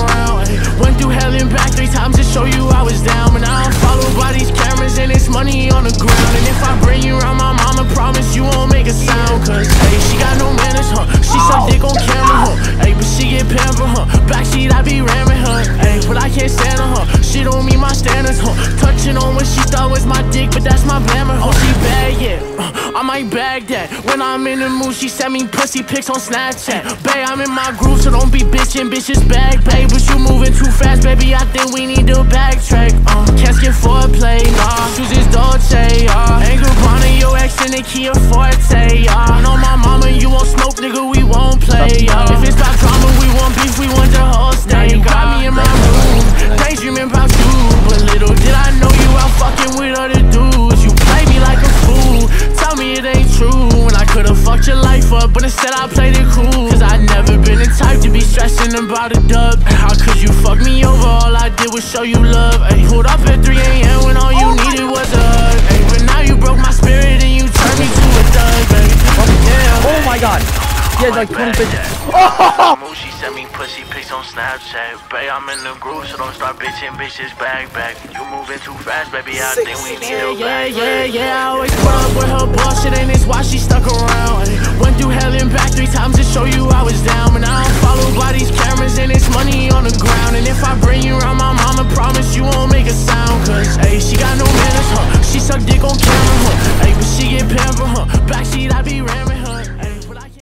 around. Ay, went through hell and back 3 times to show you I was down. But now I'm followed by these cameras and it's money on the ground. And if I bring you around, my mama promise you won't make a sound. Cause hey, she got no manners, huh? She suck dick on camera, huh? Hey, but she get pampered, huh? Backseat I be ramming her. Hey, but I can't stand her, huh? She don't meet my standards, huh? Touching on what she thought was my dick, but that's my glamour, huh? She bad, yeah, I might bag that. When I'm in the mood, she send me pussy pics on Snapchat. Babe, I'm in my groove, so don't be bitchin', bitches bag, babe. But you moving too fast, baby, I think we need to backtrack. Can't skip foreplay, nah. Shoes is Dolce, Ain't Gabbana, your ex in the Kia Forte, Know my mama, you won't smoke, nigga, we won't play, If it's about drama, we want beef, we want the whole state. You got me in my room, daydreaming about you. But little did I know you out fucking with other dudes. You play me like a fool, tell me it ain't true. When I could've fucked your life up, but instead I played it cool. Cause I never been the type to be stressing about a dub. How could you fuck me over? All I did was show you love. Ay, pulled up at 3 AM when all you needed was a hug. Ay, but now you broke my spirit and you turned me to a thug, baby. Oh my god. He has like 20 bitches. She sent me pussy pics on Snapchat. Babe, I'm in the groove, so don't start bitching, bitches back. You moving too fast, baby, I think we need to Yeah, I always put up with her bullshit, and it's why she stuck around. Went through hell and back 3 times to show you I was down. But now I'm followed by these cameras, and it's money on the ground.